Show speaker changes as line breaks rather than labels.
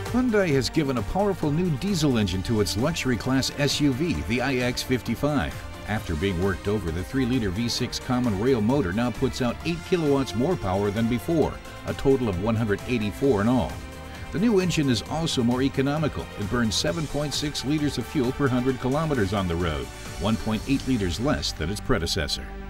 Hyundai has given a powerful new diesel engine to its luxury class SUV, the ix55. After being worked over, the 3-liter V6 common rail motor now puts out 8 kilowatts more power than before, a total of 184 in all. The new engine is also more economical. It burns 7.6 liters of fuel per 100 kilometers on the road, 1.8 liters less than its predecessor.